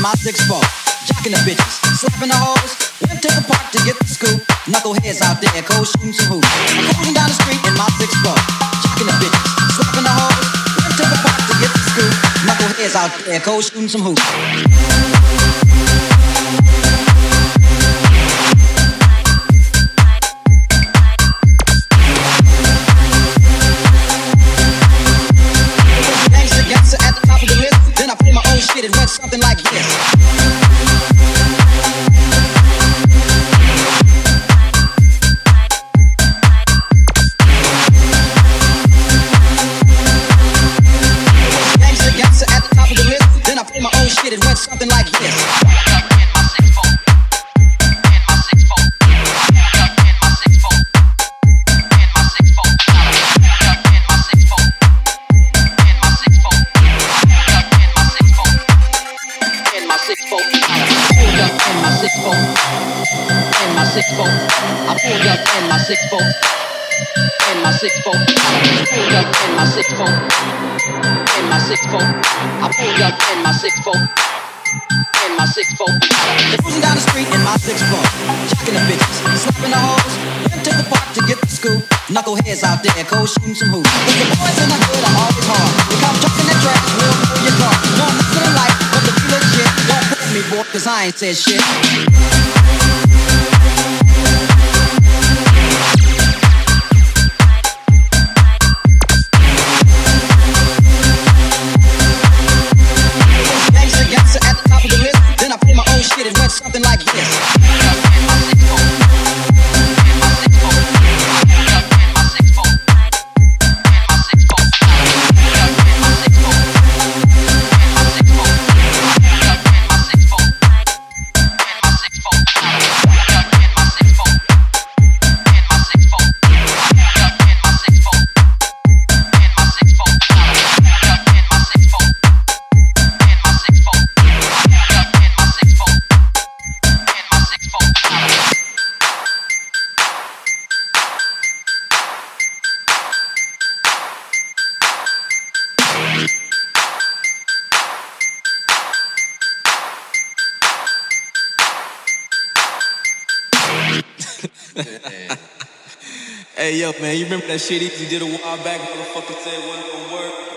my 6'4", jocking the bitches, slapping the hoes. Went to the park to get the scoop. Knuckleheads out there, cold shooting some hoops. I'm cruising down the street in my 6'4", jocking the bitches, slapping the hoes. Went to the park to get the scoop. Knuckleheads out there, cold shooting some hoops. At the top of the list, then I play my own shit. It went something like this. Gangsta at the top of the list, then I play my own shit. It went something like this. I pulled up in my 6'4", in my 6'4", pulled up in my 6'4", in my 6'4", I pulled up in my 6'4", in my 6'4". Cruising down the street in my 6'4", jocking the bitches, slapping the hoes. Went to the park to get the scoop. Knuckleheads out there, cold shooting some hoops. With the boys in the hood, I'm always hard. You come talking that trash, we'll pull your car. No, I'm not feeling like, but the real shit. Don't put me, boy, cause I ain't said shit. At the top of the list, then I play my own shit. It went something like this. Hey, yo, man, you remember that shit Eazy did a while back? Motherfucker said it wasn't gonna work.